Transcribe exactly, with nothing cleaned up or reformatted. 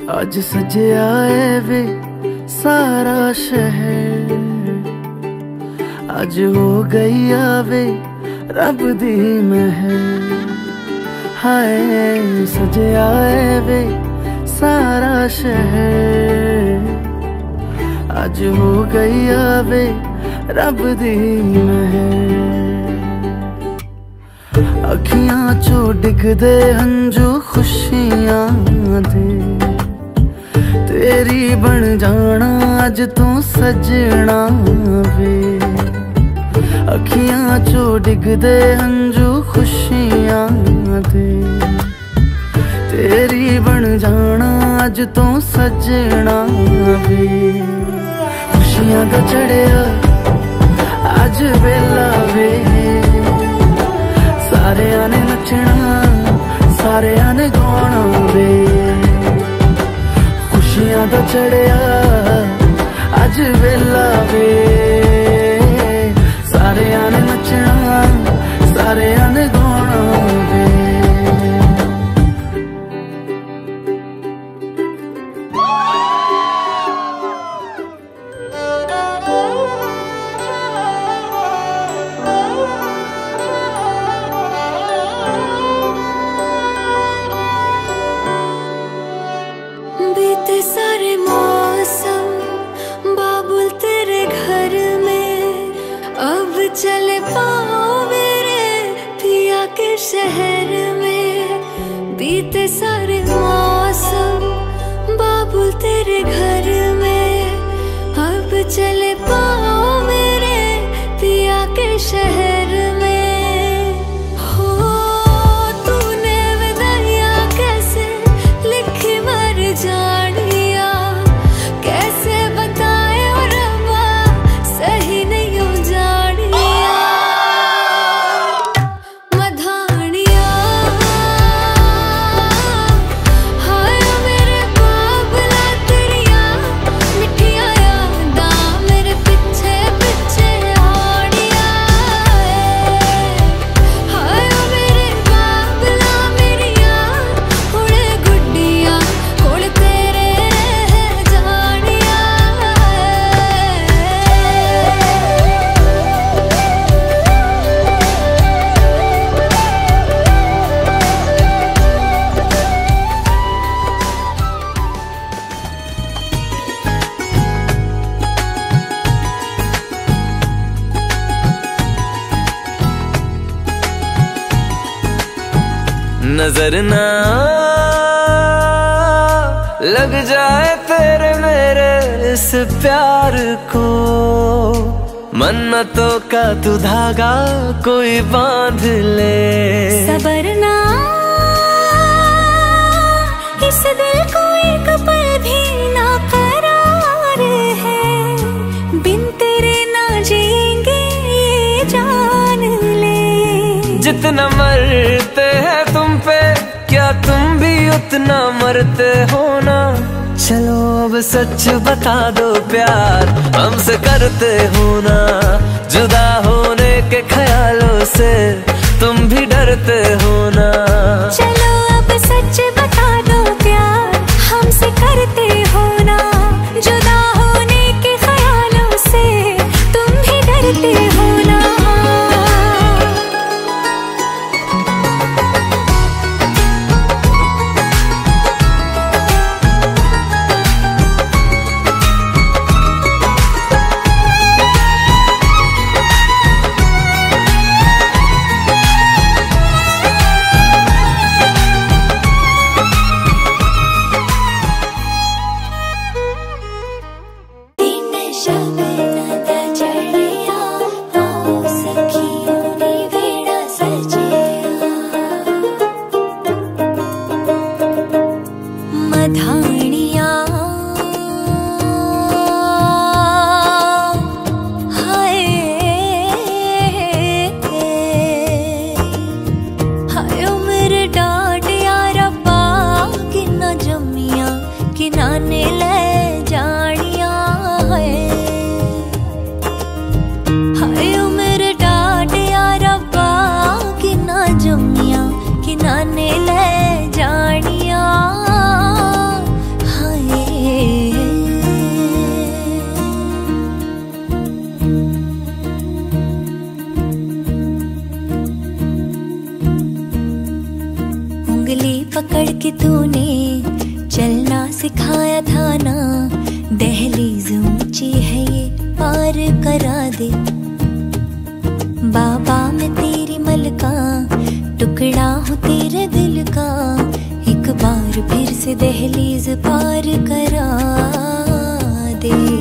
आज सजया है वे सारा शहर, आज हो गई आवे रब दी महर। हाय सजया है वे सारा शहर, आज हो गई आवे रब दी महर। अखियां चो डिगदे हंजू खुशियां दे, तेरी बन जाना अज तू सजना वे। अखियां चो डिगदे हंजू खुशियां दे, तेरी बन जाना अज तू सजना वे। खुशियां दा चढ़िया अज वेला वे, सारेयां ने नचना सारेयां ने गाना वे। खुशियां दा चढ़िया अज वेला वे, सारेयां ने नचना सारेयां ने गाना वे। बीते सारे मौसम बाबुल तेरे घर में, अब चले पाओ मेरे पिया के शहर में। बीते सारे मौसम बाबुल तेरे घर में, अब चले पाओ मेरे पिया के शहर में। जानिया कैसे बताए और रब्बा सही नहीं हो जानिया। मधानिया हाय मेरे बाबला तेरिया मिठिया यादा मेरे पीछे पीछे आड़िया। हाय मेरे बाबला मेरिया हुणे गुड्डिया नजर ना लग जाए तेरे मेरे इस प्यार को, मन्नतों का तू धागा कोई बांध ले। सबर ना इस दिल को एक पल भी ना करार है, बिन तेरे ना जिएंगे ये जान ले। जितना मरते हैं तुम पे क्या तुम भी उतना मरते हो ना। चलो अब सच बता दो प्यार हमसे करते हो ना। जुदा होने के ख्यालों से तुम भी डरते हो ना। चलो अब सच बता दो प्यार हमसे करते हो ना। जुदा होने के ख्यालों से तुम भी डरते हो ना। पकड़ के तूने चलना सिखाया था ना, दहलीज ऊंची है ये पार करा दे। बाबा मैं तेरी मलका, टुकड़ा हूँ तेरे दिल का, एक बार फिर से दहलीज पार करा दे।